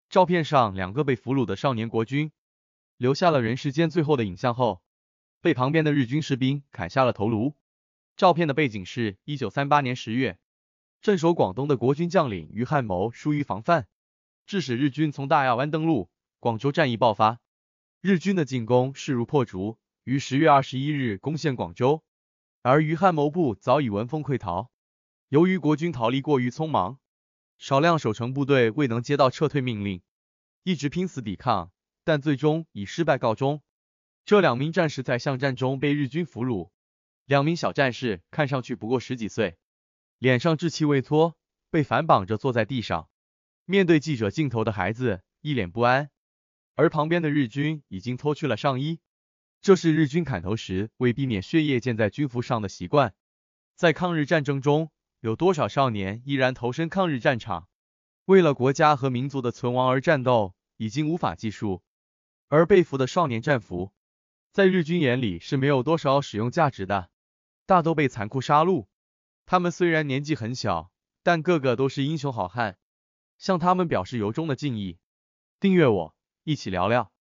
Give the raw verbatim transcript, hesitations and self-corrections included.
照片上两个被俘虏的少年国军，留下了人世间最后的影像后，被旁边的日军士兵砍下了头颅。照片的背景是一九三八年十月，镇守广东的国军将领于汉谋疏于防范，致使日军从大亚湾登陆，广州战役爆发。日军的进攻势如破竹，于十月二十一日攻陷广州，而于汉谋部早已闻风溃逃。由于国军逃离过于匆忙，少量守城部队未能接到撤退命令，一直拼死抵抗，但最终以失败告终。这两名战士在巷战中被日军俘虏，两名小战士看上去不过十几岁，脸上稚气未脱，被反绑着坐在地上，面对记者镜头的孩子一脸不安，而旁边的日军已经脱去了上衣，这是日军砍头时为避免血液溅在军服上的习惯。在抗日战争中，有多少少年依然投身抗日战场，为了国家和民族的存亡而战斗，已经无法计数。而被俘的少年战俘，在日军眼里是没有多少使用价值的，大都被残酷杀戮。他们虽然年纪很小，但个个都是英雄好汉，向他们表示由衷的敬意。订阅我，一起聊聊。